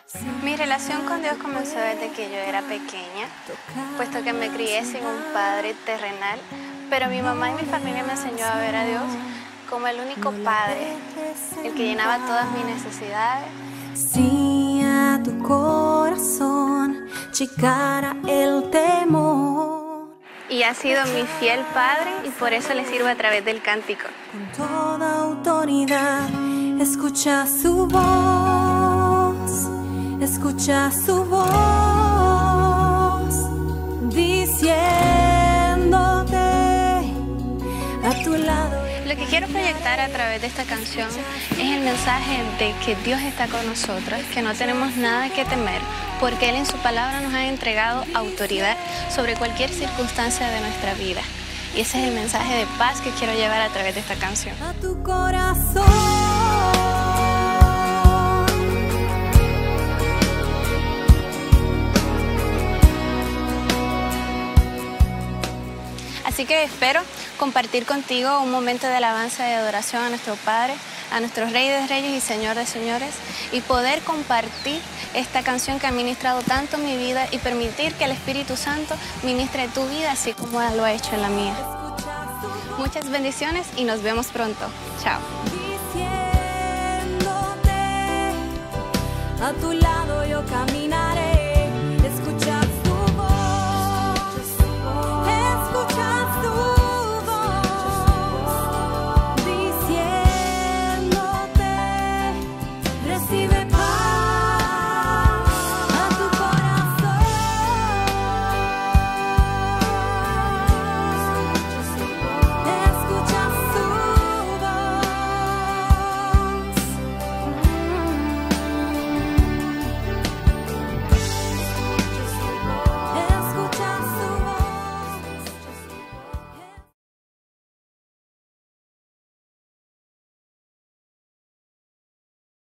Mi relación con Dios comenzó desde que yo era pequeña, puesto que me crié sin un padre terrenal, pero mi mamá y mi familia me enseñó a ver a Dios como el único padre, el que llenaba todas mis necesidades. Si a tu corazón llegara el temor, Y ha sido mi fiel padre y por eso le sirvo a través del cántico. con toda autoridad, escucha su voz, escucha su voz, diciéndote a tu lado. Lo que quiero proyectar a través de esta canción es el mensaje de que Dios está con nosotros, que no tenemos nada que temer, porque Él en su palabra nos ha entregado autoridad sobre cualquier circunstancia de nuestra vida. Y ese es el mensaje de paz que quiero llevar a través de esta canción. A tu corazón. Así que espero compartir contigo un momento de alabanza y adoración a nuestro Padre, a nuestro Rey de Reyes y Señor de Señores, y poder compartir esta canción que ha ministrado tanto mi vida y permitir que el Espíritu Santo ministre tu vida así como lo ha hecho en la mía. Muchas bendiciones y nos vemos pronto. Chao. Diciéndote, a tu lado yo caminaré.